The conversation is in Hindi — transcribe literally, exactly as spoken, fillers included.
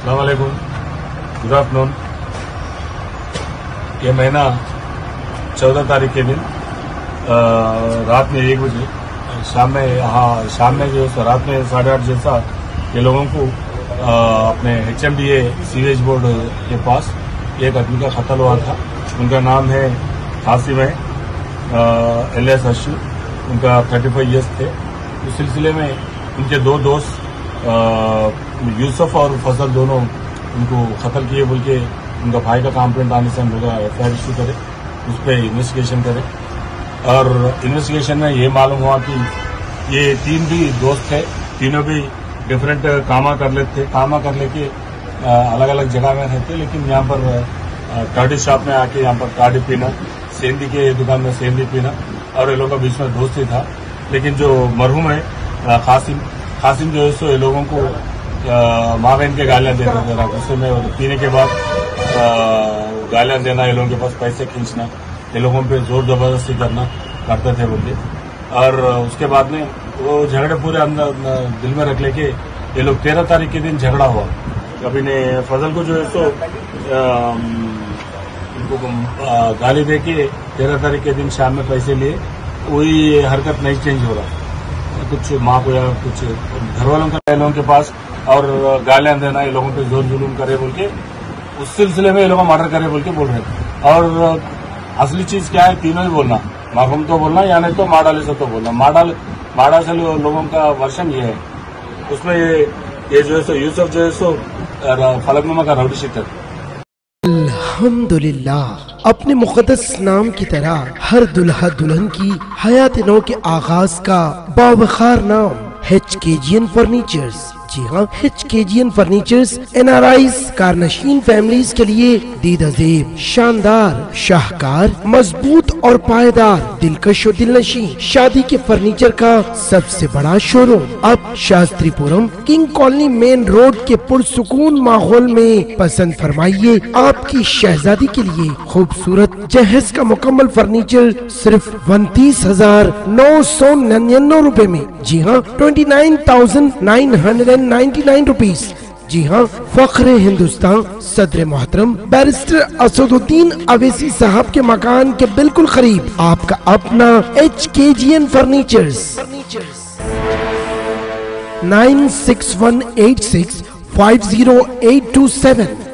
अस्सलाम वालेकुम, गुड आफ्टरनून। ये महीना चौदह तारीख के दिन आ, रात में एक बजे शाम में हाँ शाम में जो रात में साढ़े आठ जैसा ये लोगों को आ, अपने H M D A sewage board के पास एक आदमी का कत्ल हुआ था। उनका नाम है कासिम है, एल एस अशु। उनका थर्टी फाइव ईयर्स थे। उस सिलसिले में उनके दो दोस्त यूसुफ और फजल दोनों उनको कत्ल किए बोल के उनका भाई का कंप्लेंट आने से हम लोग एफ आई आर इशू करे, उस पर इन्वेस्टिगेशन करे। और इन्वेस्टिगेशन में ये मालूम हुआ कि ये तीन भी दोस्त थे, तीनों भी डिफरेंट कामा कर लेते थे कामा कर लेके अलग अलग जगह में रहते, लेकिन यहाँ पर कार्डी शॉप में आके यहाँ पर कार्डी पीना, सेंधी के दुकान में सेंधी पीना, और ये लोगों का बीच में दोस्ती था। लेकिन जो मरहूम है कासिम कासिम जो है सो ये लोगों को माँ बहन के गालियां देता था। गुस्से में पीने के बाद गालियां देना, ये लोगों के पास पैसे खींचना, ये लोगों पे जोर जबरदस्ती करना करते थे बोलते। और उसके बाद में वो झगड़े पूरे अंदर दिल में रख लेके ये लोग तेरह तारीख के दिन झगड़ा हुआ। अभी ने फजल को जो है सो उनको गाली दे के तेरह तारीख के दिन शाम में पैसे लिए, वही हरकत नहीं चेंज हो रहा। कुछ माँ को या कुछ घर वालों का लोगों के पास और गालियां देना, ये लोगों पे जोर जुलूम करे बोल के उस सिलसिले में ये लोग मर्डर करे बोल के बोल रहे थे। और असली चीज क्या है, तीनों ही बोलना, मरहूम तो बोलना या नहीं तो माडाले से तो बोलना। माडाल माडा से लोगों का वर्षन ये है। उसमें ये ये जो है सो यूसुफ जो है सो फलकनुमा का राउडी शीटर। अल्हम्दुलिल्लाह, अपने मुक़द्दस नाम की तरह हर दुल्हा दुल्हन की हयात नौ के आगाज का बावखार नाम H K G N furnitures. जी हाँ, H K G N furnitures N R I's कारनशीन फैमिलीज के लिए दीदाजेब, शानदार, शाहकार, मजबूत और पायदार, दिलकश और दिलनशी शादी के फर्नीचर का सबसे बड़ा शोरूम अब Shastripuram king colony main road के पुरसुकून माहौल में। पसंद फरमाइए आपकी शहजादी के लिए खूबसूरत जहेज का मुकम्मल फर्नीचर सिर्फ उनतीस हजार नौ सौ निन्यानवे रूपए में। जी हाँ, twenty nine thousand nine hundred ninety nine rupees. जी हाँ, फख्रे हिंदुस्तान सदर मोहतरम बैरिस्टर असदुद्दीन अवैसी साहब के मकान के बिल्कुल करीब आपका अपना H K G N furnitures. Nine six one eight six five zero eight two seven.